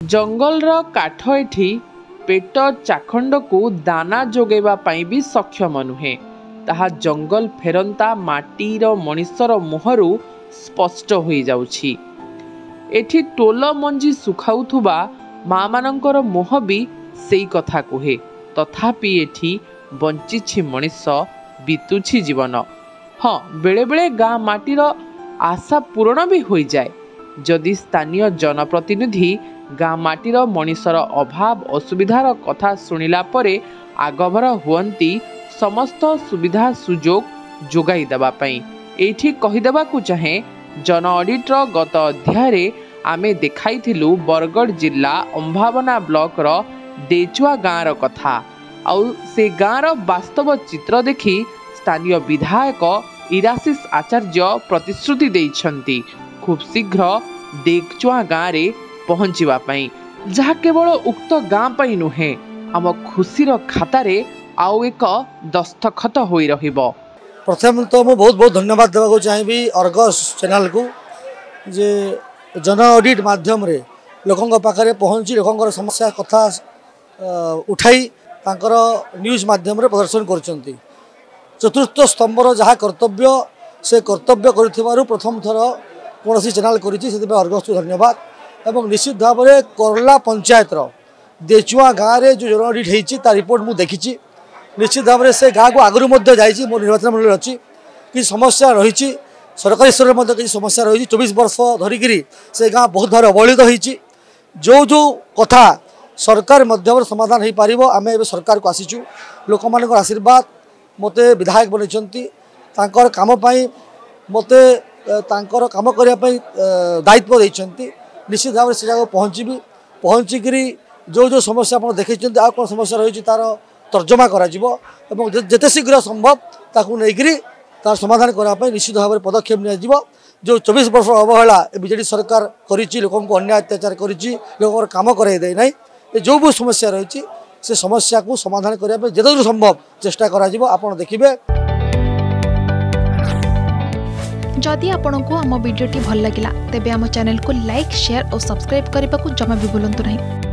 Jungler काठ एठी पेट चाखंड को दाना जोगेबा पाई भी सक्षम नुहे। ताहा जंगल फेरंता माटीर मनिषर मुहरु स्पष्ट हो जाउछि। एठी टोल मंजी सुखाउथुबा माँ मानकर मुह भी सेई कथा कुहे। तथापि एठी बंचिछि मनिष, बीतुछि जीवन। हाँ, बेले बेले गाँ माटीर आशा पूरण भी हो जाए जदि स्थानीय जनप्रतिनिधि गाँ माटीर मनिषर अभाव असुविधार कथा शुणिला परे आगभर हुअंती समस्त सुविधा सुजोग जोगाई देबा पई। एठी कहिदेबाकू चाहे जन ऑडिटर गत अध्याय आमे देखाइथिलु बरगढ़ जिला अंबावना ब्लॉक रो देचुआ गाँर कथा। आउ से गाँर वास्तव चित्र देखि स्थानीय विधायक इराशिष आचार्य प्रतिश्रुति देइछंती खूब शीघ्र देचुआ गाँव रे पहुंचवा पाई, जहा केवल उक्त गाँ पाई नुहे आम खुशीर खातारे आउ एक दस्तखत होई रहिबो। प्रथम तो मु बहुत बहुत धन्यवाद देवाक चाहिए अर्गस चैनल को जे जन ऑडिट माध्यम रे लोकों पाखे पहुँची लोकों समस्या कथा उठाई तांकर न्यूज माध्यम रे प्रदर्शन करछंती। चतुर्थ स्तंभर जहाँ कर्तव्य से कर्तव्य कर प्रथम थर कौन चैनल कर अर्गस को धन्यवाद। एवं निश्चित भाव में करला पंचायत देचुआ गाँव में जो जन ऑडिट होती रिपोर्ट मुझे देखी। निश्चित भाव में से गाँव को आगुरी मो निर्वाचन मंडल अच्छी कि समस्या रही सरकारी स्तर में किसी समस्या रही 24 वर्ष धरिकी से गाँ बहुत भाव अवहेलित होती। जो जो कथा सरकार मध्यम समाधान हो पार आम ए सरकार को आसीचु। लोक मान आशीर्वाद मते विधायक बनई काम मते काम करने दायित्व देते। निश्चित भाव में से जगह पहुँचिक जो जो समस्या आप देखते आ कौन समस्या रही तार तर्जमा करते शीघ्र संभव ताकू नहीं तार समाधान करने निश्चित भाव में पदक्षेप निया। जो 24 वर्ष अवहेला बीजेडी सरकार करी लोक अन्याय अत्याचार करी काम कराई दे ना जो भी समस्या रही से समस्या को समाधान करने जिते संभव चेष्टा करा आपण देखिए। जदि आपंक आम भिडी भल लगा तेब आम चैनल को लाइक शेयर और सब्सक्राइब करने को जमा भी भूलु नहीं।